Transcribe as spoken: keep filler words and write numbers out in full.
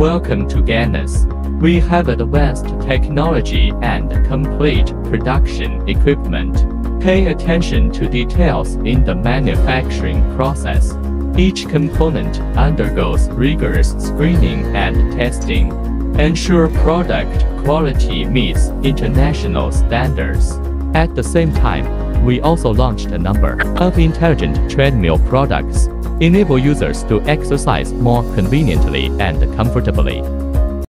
Welcome to Ganes. We have advanced technology and complete production equipment. Pay attention to details in the manufacturing process. Each component undergoes rigorous screening and testing. Ensure product quality meets international standards. At the same time, we also launched a number of intelligent treadmill products, enable users to exercise more conveniently and comfortably.